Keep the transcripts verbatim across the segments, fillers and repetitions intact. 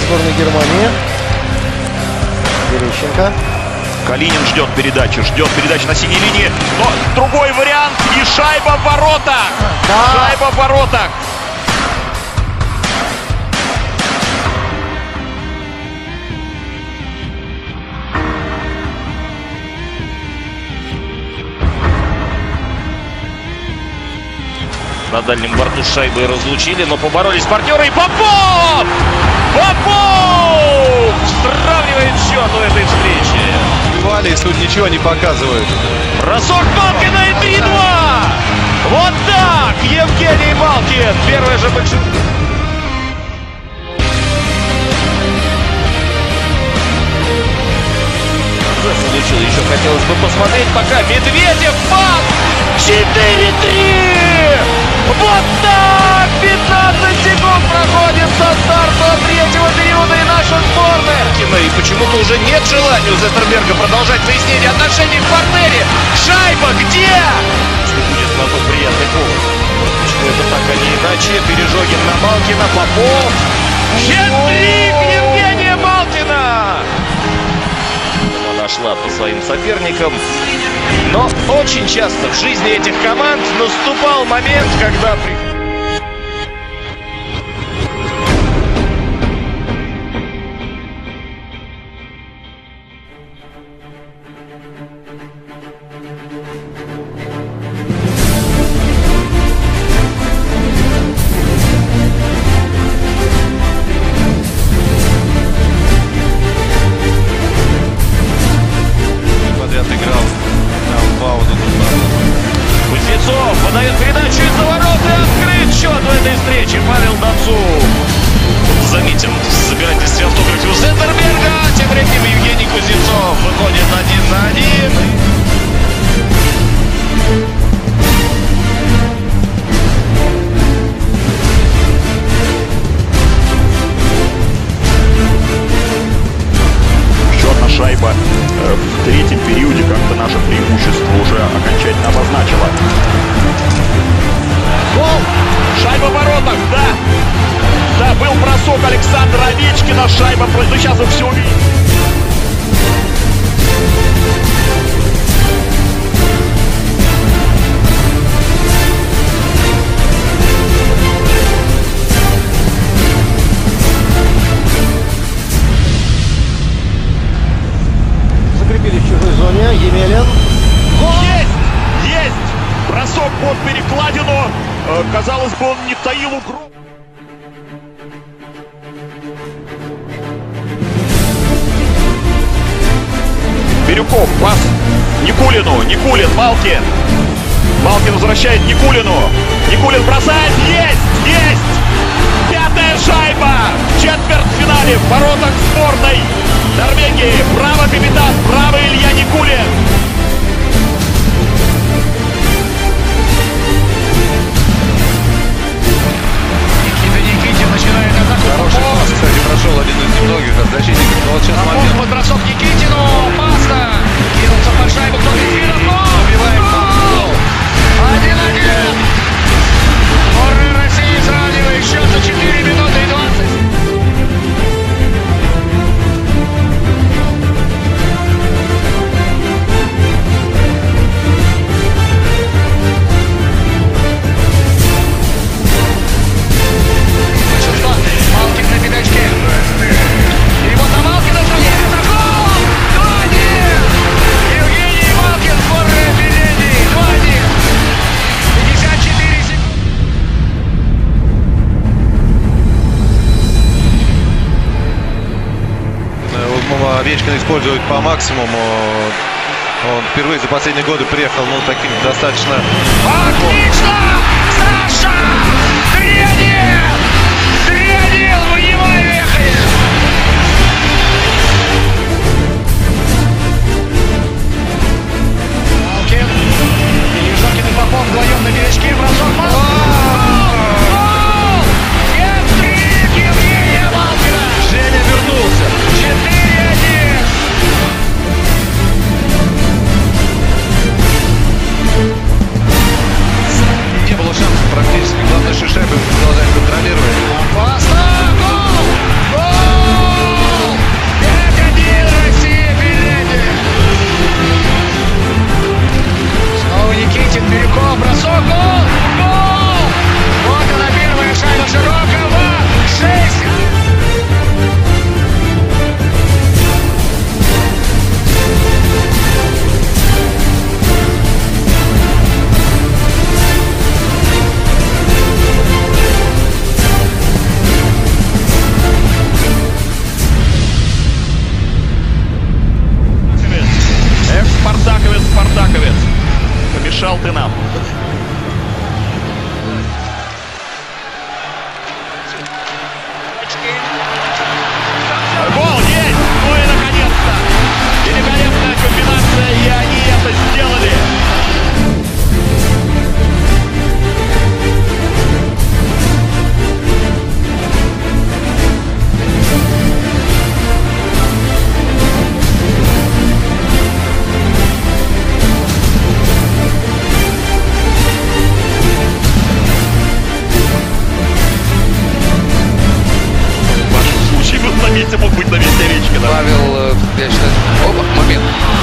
сборной Германии. Терещенко. Калинин ждет передачи, ждет передачи на синей линии. Но другой вариант и шайба в воротах. Да. Шайба в воротах. На дальнем борту с шайбой разлучили, но поборолись партнеры. И Попов! Попов! Сравнивает счет у этой встречи. Валис тут ничего не показывает. Бросок Малкина и три-два! Вот так! Евгений Малкин! Первое же большое... Получил, еще хотелось бы посмотреть, пока Медведев пас! четыре-три! Вот так! пятнадцать секунд проходит со старта третьего периода и наша сборная. И почему-то уже нет желания у Зестерберга продолжать выяснение отношений в партнере. Шайба где? Если будет на то приятный повод. Почему это так, а не иначе? Пережогин на Малкина, Попов. Хет-трик Евгения Малкина! Она шла по своим соперникам. Но очень часто в жизни этих команд наступал момент, когда... Кузнецов подает передачу из-за ворот и открыт счет в этой встрече. Павел Дацук заметен в собирательстве автографе у Зестерберга. Тем временем Евгений Кузнецов выходит один на один. Шайба в третьем периоде как-то наше преимущество уже окончательно обозначило. Гол! Шайба в воротах, да! Да, был бросок Александра Овечкина, шайба, ну сейчас вы все увидите. В чужой зоне. Емелин. Есть! Есть! Бросок под перекладину. Э, казалось бы, он не таил угрозу. Бирюков, пас Никулину. Никулин, Малкин. Малкин возвращает Никулину. Никулин бросает. Есть! Есть! Пятая шайба! В четвертьфинале в воротах сборной Норвегии. Браво, капитан! Браво, Илья Никулин! Никита Никитин начинает атаку. Хороший пас, кстати, прошел один из немногих от защитников. Но вот сейчас а момент. под бросок Никитину. Опасно! Кинулся под шайбу. Кто Литвинов? Убивает гол! один-один! Сборная России сравнивает счет за четыре минуты и двадцать. Овечкин использует по максимуму. Он впервые за последние годы приехал, ну, таким достаточно... Отлично! Саша! три-один! три-один! Вынимай вехи! Малкин. Пережогин и Попов вдвоем на бережке. Бросок Малкин. Женя вернулся. четыре-один! Не было шансов практически. Пятница мог быть на месте Овечкина. Павел, э, я считаю... Опа, момент.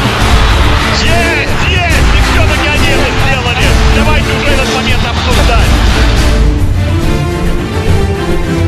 Есть, есть! И все-таки они это сделали. Давайте уже этот момент обсуждать.